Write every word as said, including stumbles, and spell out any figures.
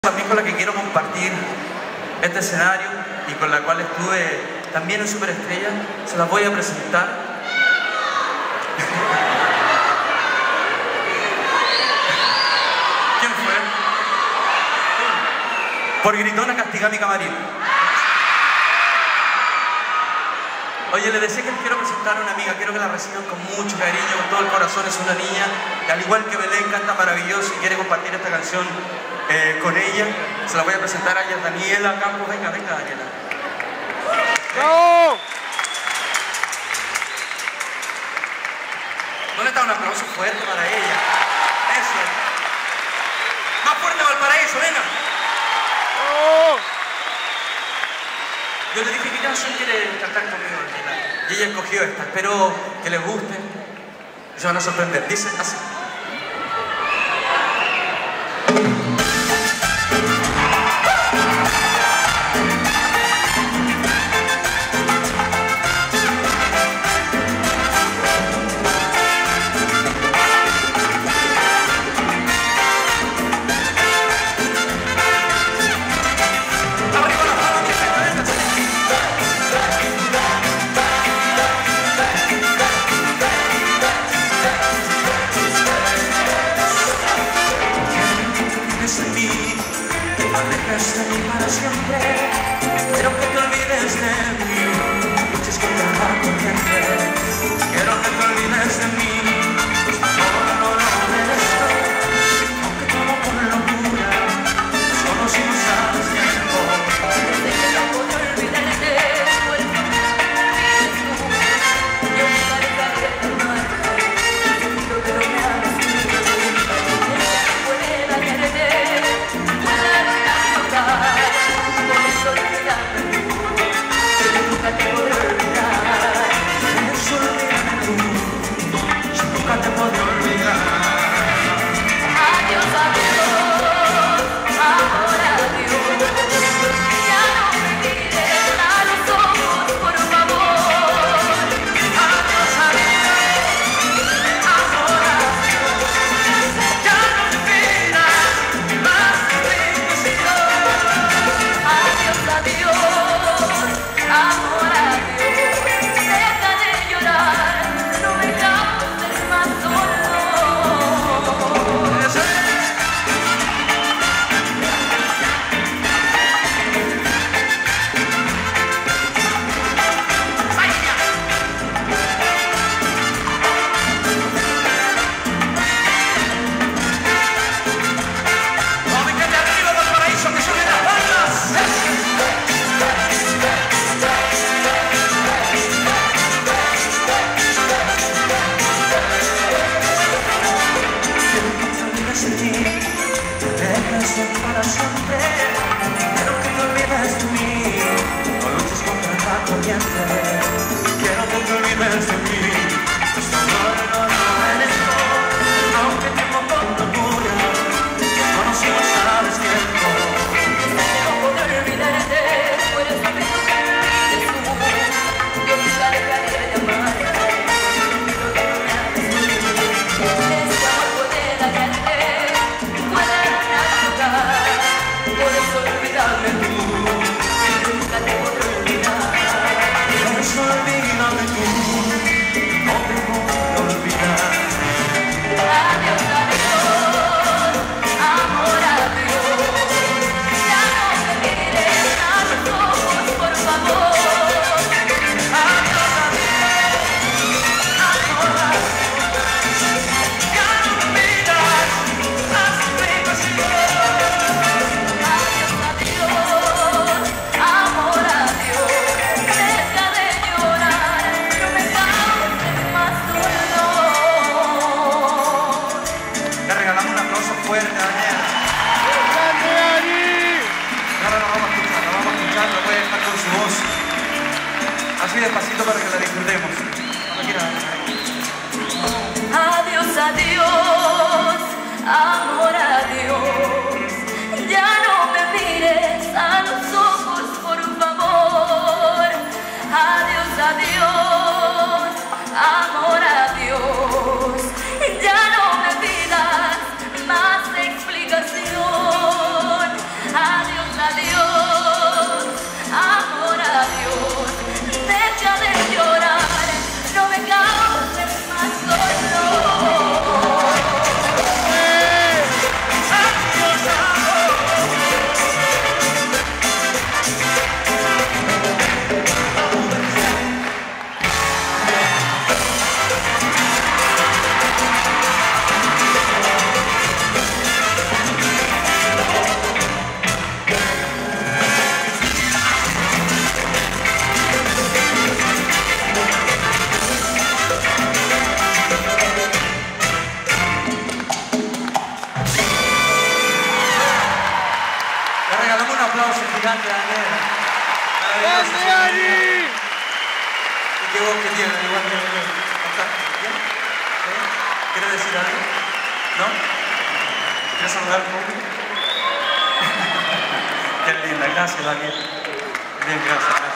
También con la que quiero compartir este escenario y con la cual estuve también en Superestrella, se las voy a presentar. ¿Quién fue? Por gritona castiga mi camarín. Oye, le decía que les quiero presentar a una amiga, quiero que la reciban con mucho cariño, con todo el corazón. Es una niña que, al igual que Belén, canta maravilloso y quiere compartir esta canción eh, con ella. Se la voy a presentar a ella, Daniela Campos. Venga, venga, Daniela. ¡No! ¿Dónde está un aplauso fuerte para ella? Eso. Más fuerte, Valparaíso, venga. ¡No! Yo le dije, ¿qué canción quiere cantar conmigo, Daniela? Y ella escogió esta. Espero que les guste y se van a sorprender. Dice así. De mí para siempre, quiero que te olvides de mí, luches contra la corriente, quiero que te olvides de mí, ahora no lo merezco, aunque todo por locura, solo si no sabes tiempo. Desde que no puedo olvidarte, por eso me olvides tú, yo nunca dejaré de amarte, necesito que no me hagas tú, ella no puede dañarte. Nunca te podré olvidar, eso olvídame tú, yo nunca te podré olvidar. Adiós, adiós, amor, adiós, ya no me mires a los ojos, por favor. Adiós, adiós, amor, adiós, ya no me miras más explicación. Adiós, adiós, amor, adiós, deja de llorar, no me causes más dolor. Vamos a quitarle arriba del paraíso, que suenen las bandas. Para siempre, quiero que te olvides de mí, no luches contra la corriente, quiero que te olvides de mí, esta noche no lo merezco, aunque tengo con locura, solo si no sabes tiempo. Desde que no puedo olvidarte, por eso me olvides tú, yo nunca dejaré de amarte, necesito que no me hagas tú, este amor puede dañarte, puede dañar. Puedes olvidarme tú, yo nunca te podré olvidar. Eso olvídame tú, no te voy a olvidar. Adiós, adiós, amor, adiós, ya no me mires a los ojos, por favor. Adiós, adiós, amor, adiós, ya no me miras más explicación. Adiós, adiós, amor, adiós, deja de llorar, no me causes más dolor. Le regalamos un aplauso fuerte, Daniela. ¡Grande, Dani! Ahora la vamos a escuchar, la vamos a escuchar, la voy a dejar con su voz. Así despacito para que la disfrutemos. Cuando quiera. Adiós, adiós, amor, adiós, ya no me mires a los ojos, por favor. Adiós, adiós, amor, adiós, ya no me pidas más explicación. aplauso gigante a Daniel. ¡Grande, Dani! Y qué voz que tiene, igual que yo. ¿Bien? ¿Sí? ¿Quieres decir algo? ¿No? ¿Quieres saludar al público? Qué linda, gracias Daniel. Bien, gracias.